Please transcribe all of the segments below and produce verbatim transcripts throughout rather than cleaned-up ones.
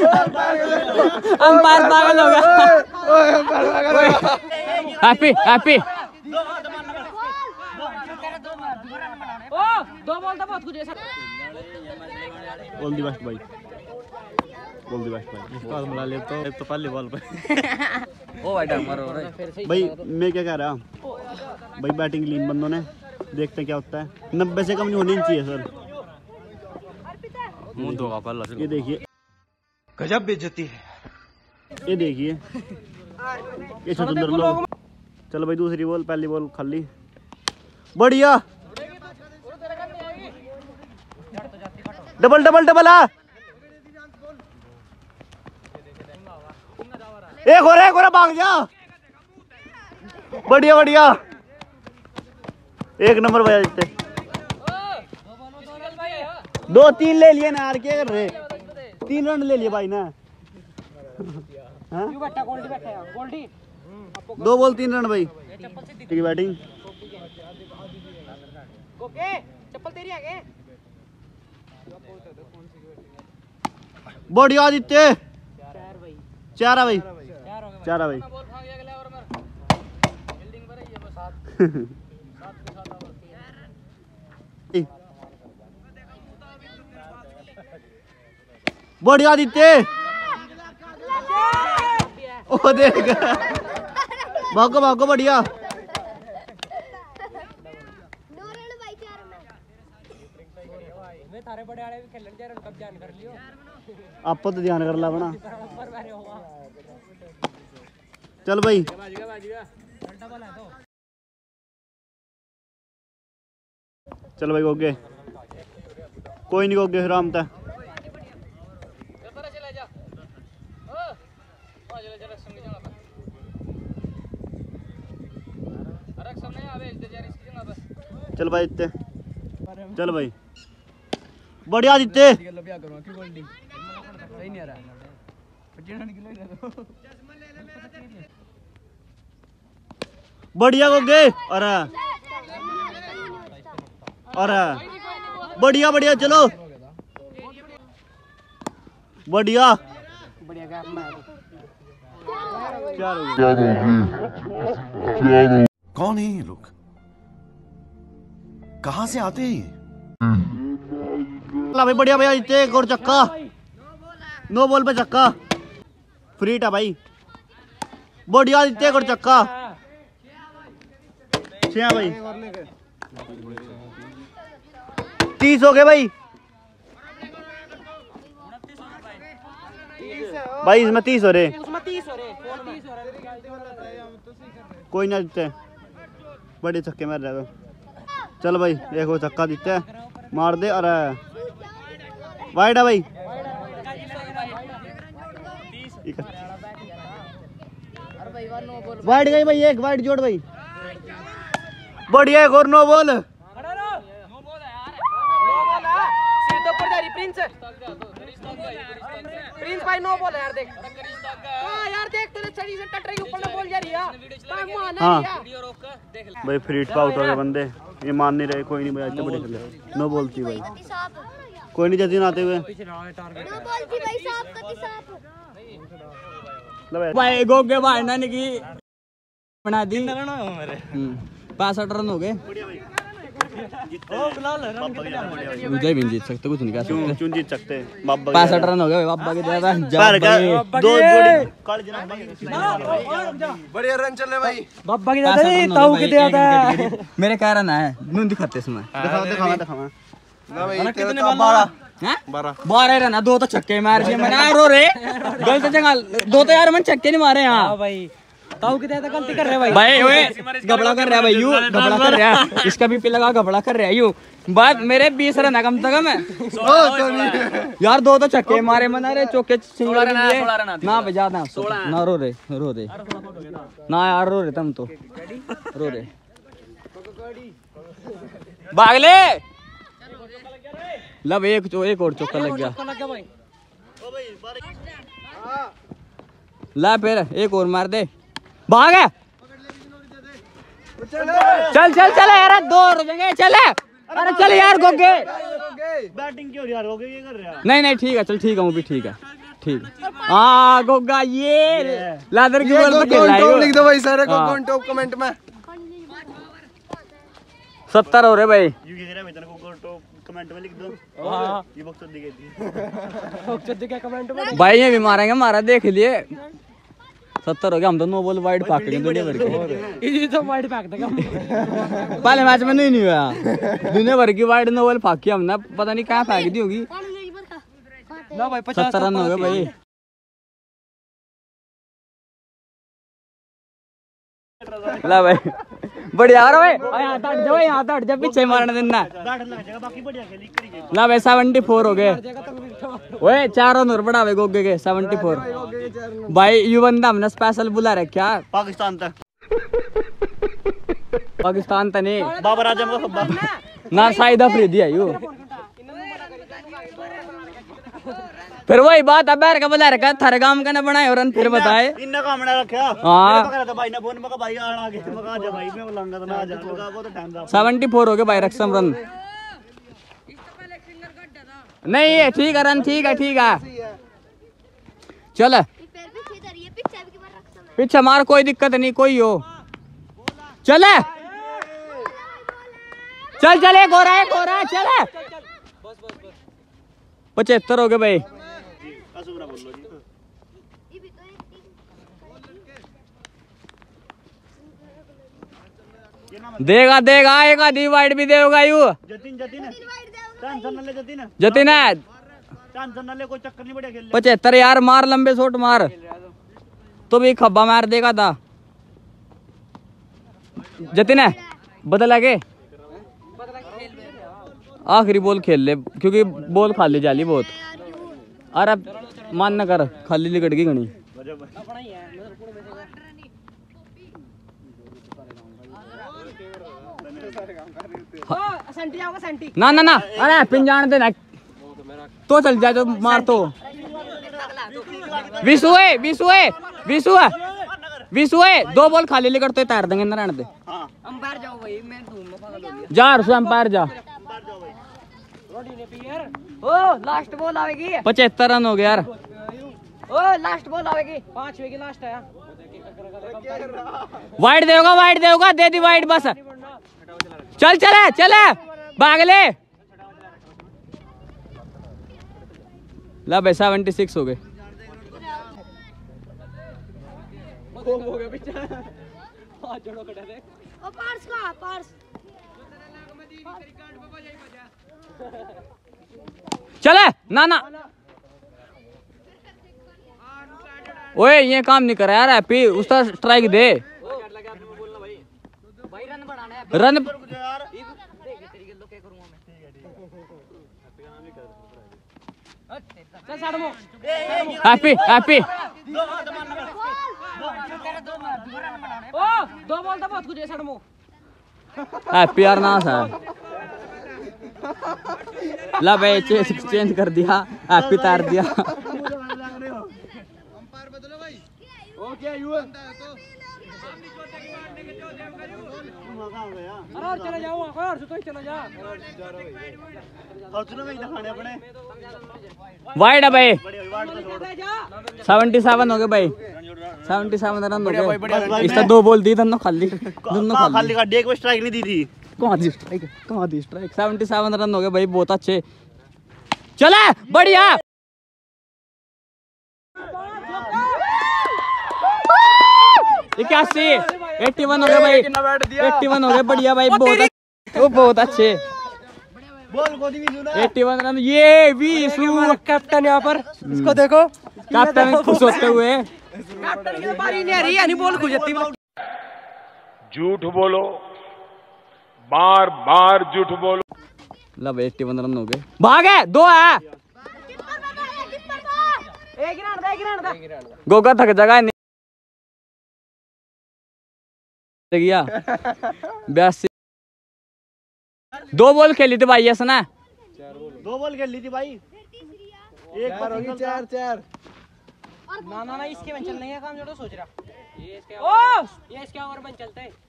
Umpire पागल होगा। Happy happy दो बॉल तो बहुत कुछ ऐसा ऑल द बेस्ट भाई, ऑल द बेस्ट भाई। इसका मिला ले तो तो पहली बॉल पे ओ भाई डमर हो रहा है भाई। मैं क्या कह रहा भाई, बैटिंग लीन बंदों ने, देखते हैं क्या होता है। नब्बे से कम नहीं होनी चाहिए सर। मुंह धोगा पहला ये देखिए, गजब बेइज्जती है। ये देखिए, ये छुंदर लोग। चलो भाई दूसरी बॉल, पहली बॉल खाली, बढ़िया। डबल डबल डबल आ, एक हो रहा है, एक हो रहा, भाग जा। बढ़िया बढ़िया, एक नंबर बजा देते। दो तीन ले लिए ना यार, क्या कर रहे? तीन रन ले लिए भाई ना। दो बॉल तीन रन भाई, ठीक है बैटिंग। चप्पल तेरी आगे। बढ़िया आदित्य, चार भाई, चार भाई। बढ़िया आदित्य, ओ देख, भागो भागो, बढ़िया। आप तो ध्यान कर ला बना। चल भाई, चल भाई गोगे, कोई नहीं गोगे राम था। चल भाई इतने, चल भाई, बढ़िया आदित्य। बढ़िया गोगे, अरे अरे बढ़िया बढ़िया, चलो बढ़िया। कौन है ये लोग, कहां से आते हैं? भाई बढ़िया भैया, इतने एक और चक्का, नो बॉल पे चक्का, फ्री था भाई। बढ़िया इतने एक और चक्का, छह भाई, तीस हो गए भाई। भाई इसमें तीस हो रहे, कोई ना देते, बड़े छक्के मार रहे। चल भाई एक वो छक्का देते है, मार दे। अरे वाइड है भाई, वाइड गई भाई, एक वाइड जोड़ भाई। बढ़िया, एक और नो बॉल। प्रिंस भाई नो बॉल है यार, देख हां यार, देख तेरे छड़ी से टट रही, ऊपर ना बॉल जा रही है। हाँ भाई, फ्री हिट आउट हो गए बंदे, ये मान नहीं रहे। कोई नहीं भाई, इतने बड़े खेले, नो बॉल थी भाई, कोई नहीं। जल्दी आते हुए नो बॉल थी भाई, साफ कति साफ भाई गोगे भाई ना की बना दी। पैंसठ रन हो गए। विजय भी जीत सकते, कुछ नहीं कह सकते। क्यों जीत सकते? पैंसठ रन हो गए बाबा के द्वारा। बढ़िया रन चल रहे भाई, बाबा की ज्यादा नहीं, ताऊ के ज्यादा। मेरे क्या रन है, नून दिखाते इसमें। दिखाओ दिखाओ दिखाओ कितने बारह बारह बारह रन है, दो तो छक्के मार दिए मैंने। रो रे गलत जगह, दो तो यार मैंने छक्के नहीं मारे यहाँ भाई। ताऊ की ज्यादा गलती कर रहे भाई। भाई ओए घबड़ा कर रहा है भाई, यू घबड़ा कर रहा है, इसका भी पे लगा घबड़ा कर रहा है यू। बात मेरे बीस रन है कम से कम है यार, दो तो छक्के मारे मैंने। रे चौके सिंगल ना बजा ना, ना रो रे रो रे ना यार, रो रे तुम तो रो रे। भाग ले, लब एक चो एक और चौका लग गया। ला फिर एक और मार दे, भाग। चल चल चल यार, दो हो जाएंगे, चल। अरे चल यार गोगे, बैटिंग क्यों यार, गोगे ये कर रहा है। नहीं नहीं ठीक है, चल ठीक है, वो भी ठीक है। ठीक हाँ गोगा ये लादर की बॉल पे खेला है लिख दो भाई सारे को हाँ। कौन टॉप कमेंट में। सत्तर हो रहे भाई यू कह रहा है इतना को तो कमेंट में लिख दो। हां ये बक्स दी गई थी बॉक्स दिखे कमेंट में भाई ये भी मारेंगे मारा देख लिए सत्तर हो गया हम तो नो बॉल वाइड फाक के दुनिया भर के ये तो वाइड फेंक देगा पहले मैच में नहीं नहीं हुआ दुनिया भर की वाइड नो बॉल फाकी हमने पता नहीं कहाँ फेंक दी होगी ना भाई पचास सत्तर रन हो गए भाई ला भाई बढ़िया आ रहा भाई यहाँ हट जाओ यहाँ हट जा पीछे मारने देना बाकी बढ़िया खेली करी ला भाई सेवेंटी फोर हो गए ओए चार रन और बढ़ावे गोगे के सेवेंटी फोर भाई यू बंदा हमने स्पेशल बुला रखा पाकिस्तान तक पाकिस्तान तक नहीं बाबर आजम का खब्बा ना शाहिद अफरीदी है यू फिर वही बात अब का बुला रखा थारे गांव का ना बनाए और फिर बताए इन्ना काम ना रखा हाँ पकड़ा था भाई ने फोन में भाई आना आगे मगा जा भाई मैं बुलाऊंगा तो ना आ जा वो तो टाइम था सेवेंटी फोर हो गए भाई रक्षम रन नहीं है ठीक है रन ठीक है ठीक है चल पीछे मार कोई दिक्कत नहीं कोई हो चल चल चल एक हो रहा है एक हो रहा है चल पचहत्तर हो गए भाई देगा देगा एक आधी वाइड भी देगा यू जतिन जतिन टेंशन न ले जतिन जतिन है टेंशन न ले कोई चक्कर नहीं बढ़िया खेल पचहत्तर यार मार लंबे शॉट मार तो भी खब्बा मार देगा था जतिन है बदल आगे आखिरी बॉल खेल ले क्योंकि बॉल खाली जाली बहुत अरे मान न कर खाली लिकट गई घनी ना ना ना अरे पिन जान देना तो चल जा जो मार तो विशु है विशु है विशु है विशु है दो बॉल खाली लेकर तो तैर देंगे नारायण दे अंपायर जाओ भाई मैं धूम में पागल हो गया जा रसो अंपायर जा ओ लास्ट बॉल आएगी पचहत्तर रन हो गया यार ओ लास्ट बॉल आएगी पांच वेगी लास्ट है वाइड देगा वाइड देगा दे दी वाइड बस चल चले चले भाग ले ला भाई सेवेंटी सिक्स हो गए पार्स का पार्स चले ना ना ओए ये काम नहीं कर यार हैप्पी उसका स्ट्राइक दे रन हैप्पी हैप्पी ओ दो बॉल तो बहुत कुछ है सड़मो हैप्पी यार ना सा ला भाई चेंज चेंज कर दिया हैप्पी तार दिया अरे और चले जाओ और तो चले जा और सुनो भाई दिखाने अपने वाइड है भाई जा सेवेंटी सेवन हो गए भाई सेवेंटी सेवन रन हो गए इसका दो बॉल दी दोनों खाली दोनों खाली खाली का डेक में स्ट्राइक नहीं दी थी कहाँ दी स्ट्राइक कहाँ दी स्ट्राइक सेवेंटी सेवन रन हो गए भाई बहुत अच्छे चले बढ़िया इक्यासी एट्टी वन हो गए भाई एट्टी वन हो गए बढ़िया भाई बहुत वो बहुत अच्छे बोल गोदी भी सुना एट्टी वन रन ये भी कैप्टन यहाँ पर इसको देखो कैप्टन खुश होते हुए कैप्टन की बारी नहीं आ रही यानी बॉल खुजती झूठ बोलो बार बार झूठ बोलो ला भाई एट्टी वन रन हो गए भागे दो है एक ही रन एक ही रन गोगा थक जगह नहीं गया बयासी दो बॉल खेली थी भाई ऐसा ना दो बॉल खेल ली थी भाई एक बार होगी चार चार ना ना ना इसके बन चल नहीं है काम जो तो सोच रहा ये इसके ओ ये इसके ओवर बन चलते हैं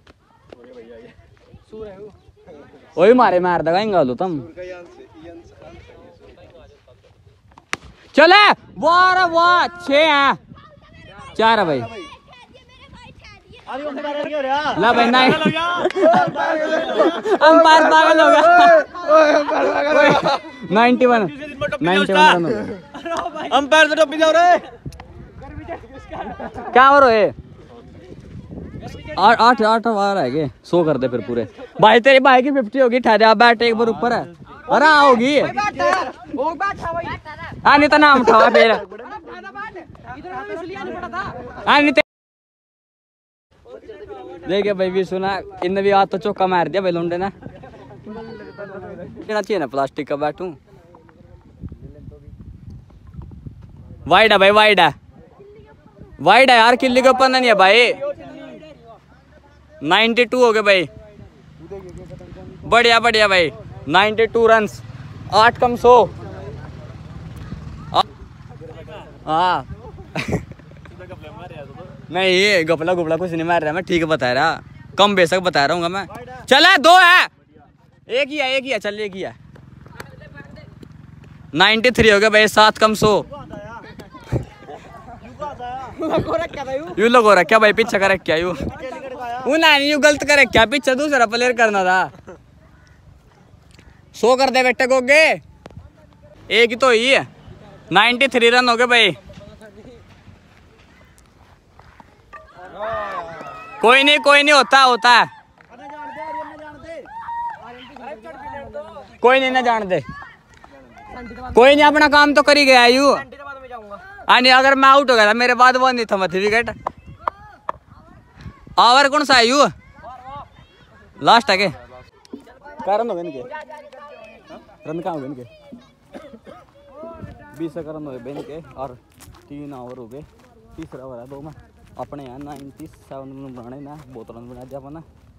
सूर है वो वही मारे मार दगा इंगा लो तुम चले वाह वाह छह है चार है भाई ला भाई नहीं अंपायर पागल हो गया ninety one ninety one umpire से टोपी जाओ रे क्या हो रहे आठ आठ आठ बार है के सो कर दे फिर पूरे भाई तेरी भाई की फिफ्टी होगी ठहरे आप बैठ एक बार ऊपर है अरे होगी हाँ नहीं तो नाम उठावा फिर हाँ नहीं देखिए भाई भी सुना इन भी आज तो चौका मार दिया भाई लौंडे ने चाहिए ना प्लास्टिक का बैटू वाइड है भाई वाइड है वाइड है यार किल्ली के ऊपर नहीं है भाई नाइन्टी टू हो गए भाई बढ़िया बढ़िया भाई नाइन्टी टू रन आठ कम सो हाँ नहीं ये गपला गुपला कुछ नहीं मार रहा मैं ठीक बता रहा कम बेशक बता रहा हूँ मैं चला दो है एक ही है एक ही है चल एक ही है नाइन्टी थ्री हो गया भाई सात कम सो यू लोग हो रखा भाई पीछे का रखा यू नहीं यू गलत कर रखा पीछे दूसरा प्लेयर करना था सो कर दे बेटे गोगे एक ही तो ही है नाइन्टी थ्री रन हो गए भाई कोई नहीं कोई नहीं होता होता है कोई नहीं ना जान दे कोई नहीं अपना काम तो कर ही गया यू नहीं अगर मैं आउट हो गया था मेरे बाद वो नहीं था मत विकेट ओवर कौन सा है यू लास्ट है के क्या रन हो गए इनके रन कहाँ हो गए इनके बीस का रन हो गए इनके और तीन ओवर हो गए तीसरा ओवर है दो में अपने यहाँ नाइन्टी सेवन बनाने ना बहुत रन बना दिया अपना